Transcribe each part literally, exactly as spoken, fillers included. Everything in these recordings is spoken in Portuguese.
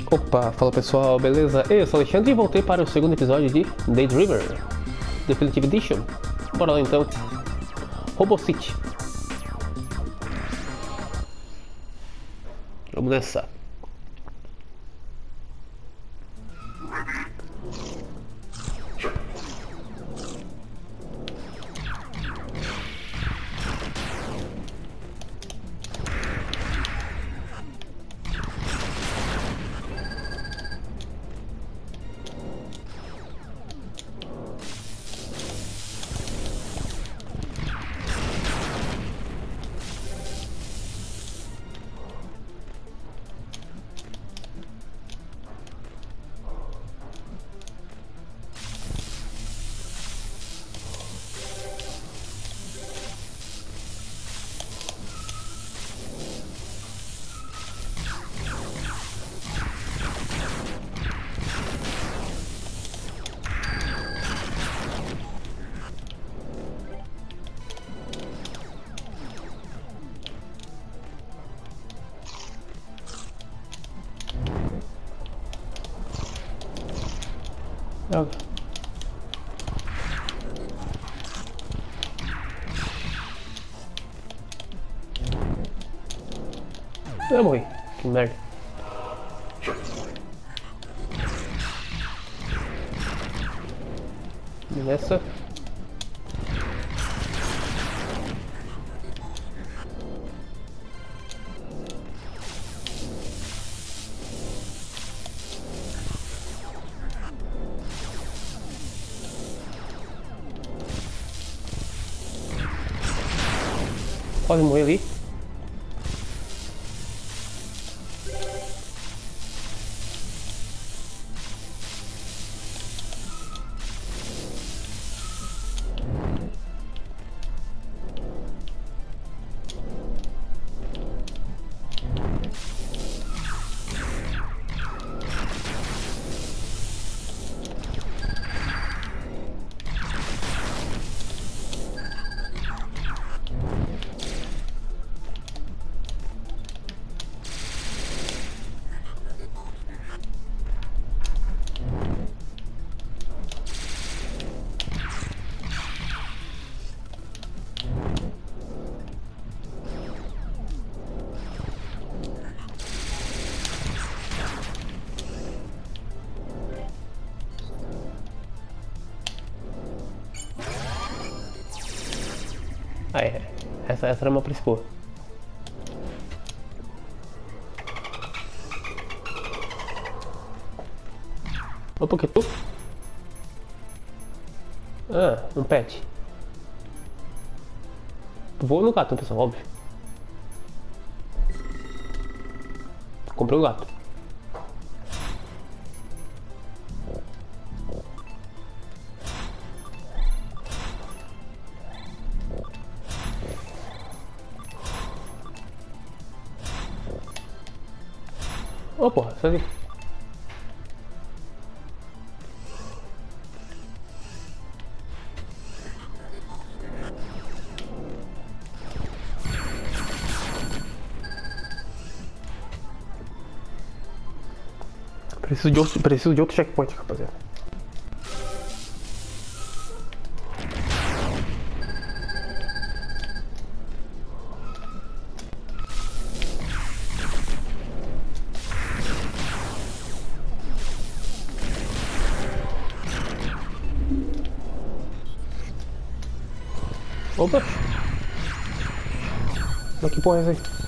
Opa, fala pessoal, beleza? Eu sou o Alexandre e voltei para o segundo episódio de Daydreamer Definitive Edition. Bora lá então. Robo City. Vamos nessa. Droga. Eu morri. Que merda. E nessa. Pode morrer ali. Ah, é. Essa, essa era uma principal. Opa, que tu? Ah, um pet. Vou no gato, pessoal, óbvio. Comprei o gato. Oh, porra, isso ali. Preciso de outro, preciso de outro checkpoint, rapaziada. Opa! Mas que porra é essa aí?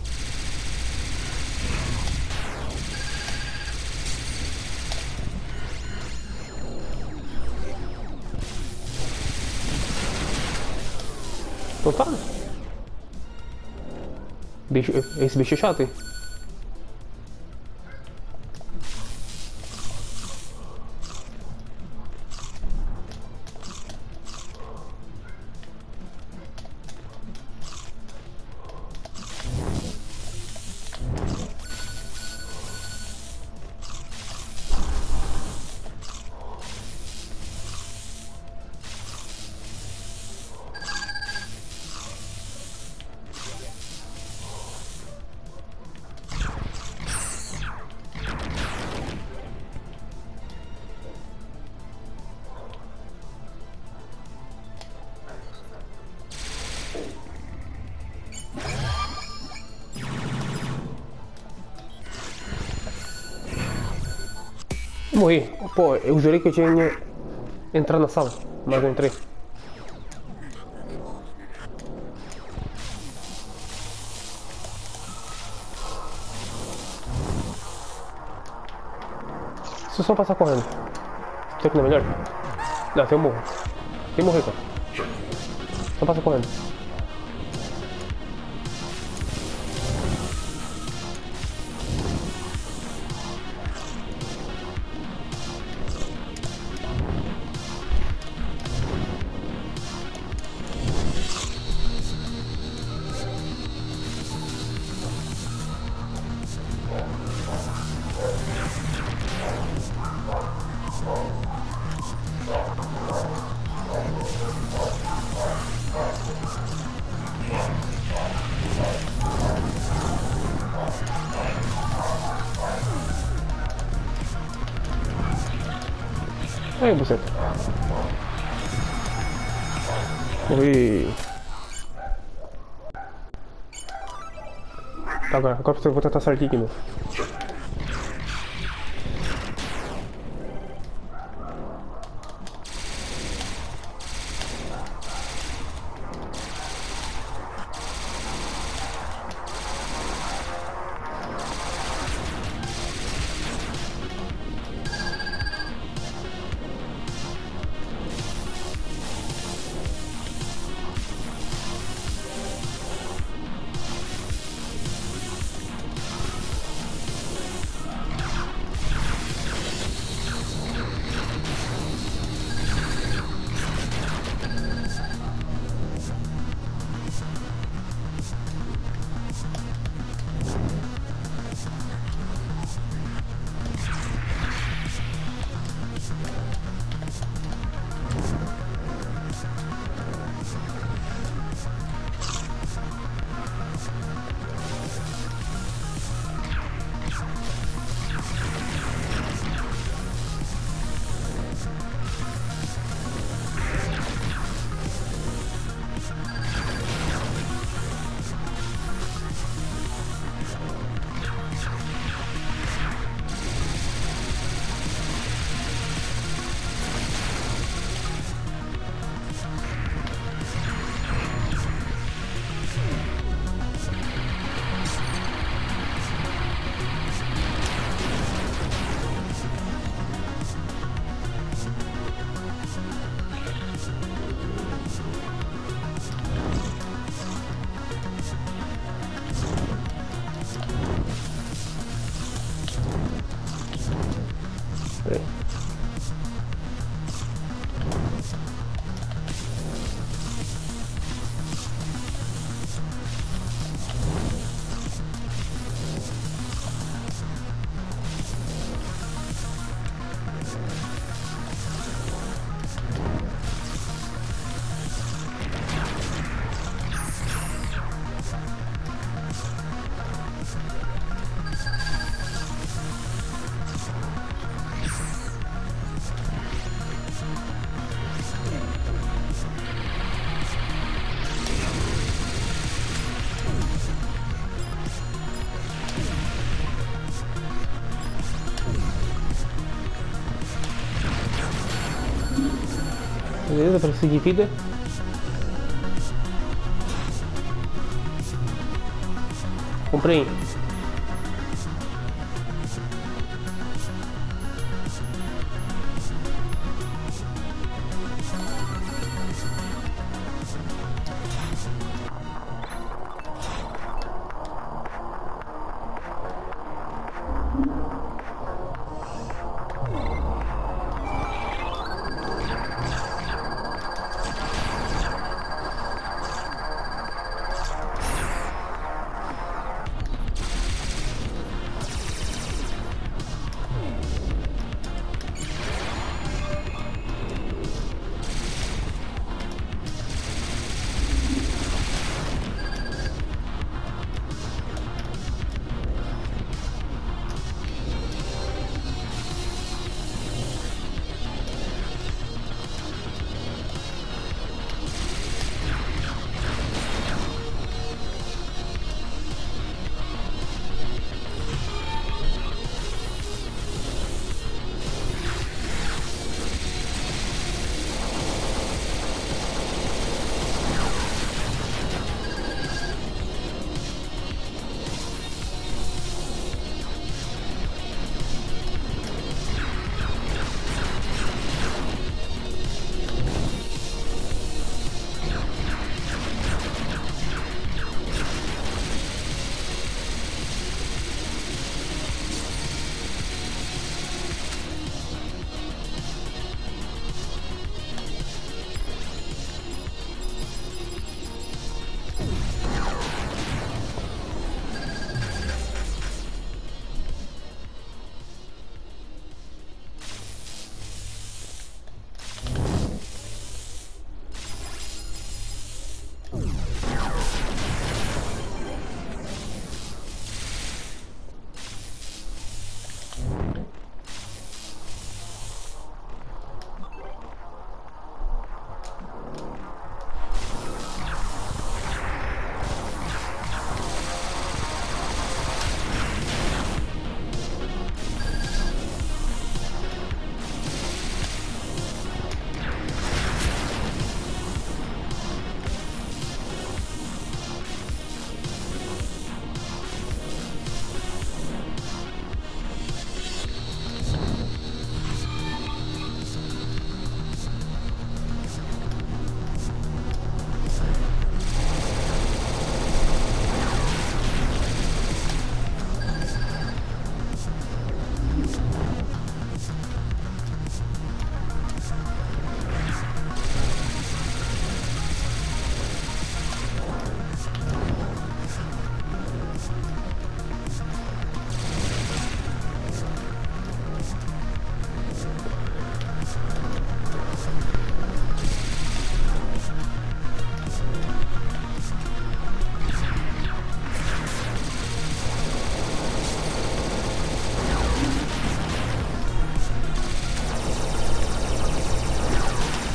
Então tá. Bicho, esse bicho é chato, hein? Morri. Pô, eu jurei que eu tinha entrado na sala, mas não entrei. Se eu só passar correndo, será que não é melhor? Não, tem um morro. Tem morrer, cara. Só passa correndo. Aí, buceta. Ui. Tá, agora, agora eu vou tentar sair aqui mesmo. Beleza, para seguir vida. Comprei.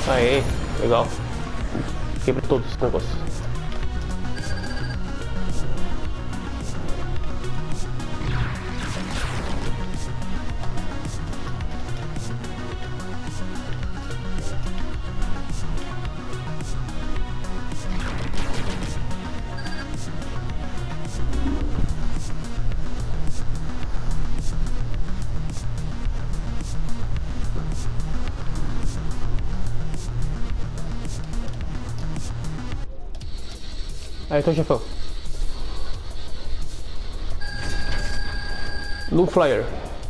Aê, legal. Quebrei todos os negócios. Aí, então, chefão. No flyer.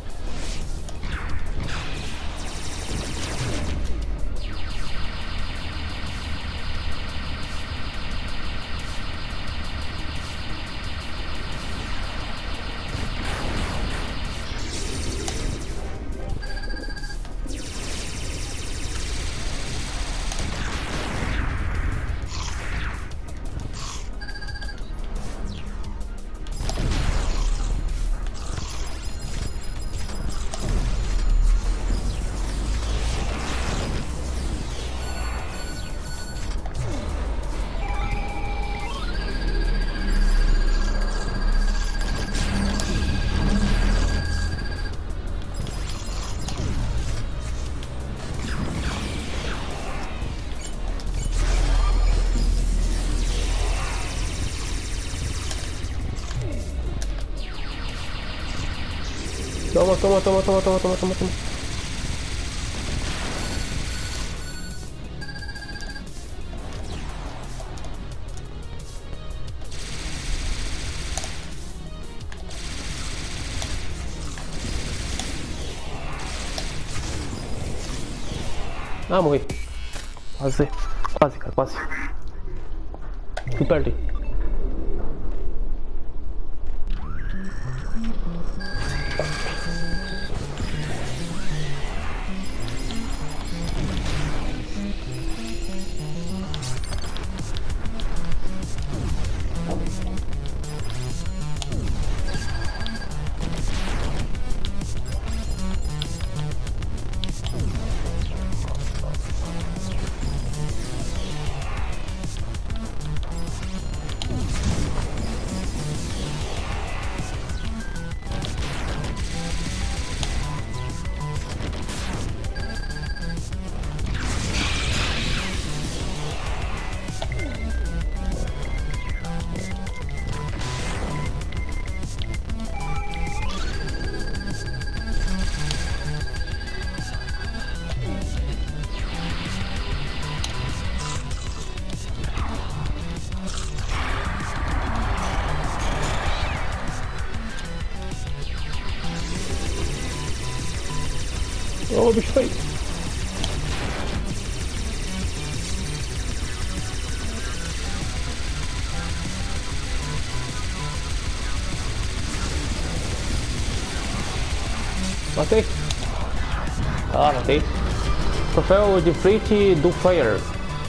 Toma, toma, toma, toma, toma, toma, toma, toma. Ah, morri. Quase, quase, cara, quase. Fui perto. Ô, bicho feio. Matei. Ah, matei. Troféu de frente do Fire.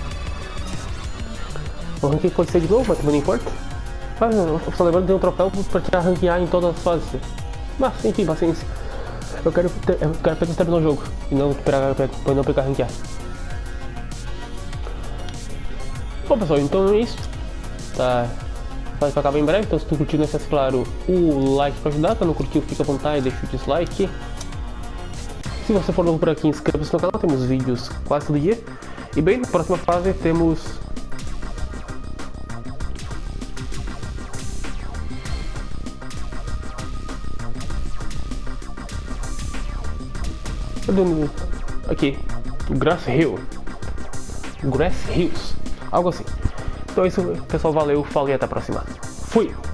O ranking pode ser de novo, mas também não importa. Mas eu só lembrando que tem um troféu pra te ranquear em todas as fases. Mas enfim, paciência. Eu quero, ter, eu quero apenas terminar o jogo e não esperar para não pegar ranquear. Bom pessoal, então é isso. Tá. Vai acabar em breve, então se tu curtiu, não esquece, claro, o like para ajudar. Se não curtiu, fica à vontade, deixa o dislike. Se você for novo por aqui, inscreva-se no canal, temos vídeos quase todo dia. E bem, na próxima fase temos... Aqui, Grass Hill, Grass Hills, algo assim. Então é isso, pessoal, valeu, falei, até a próxima. Fui!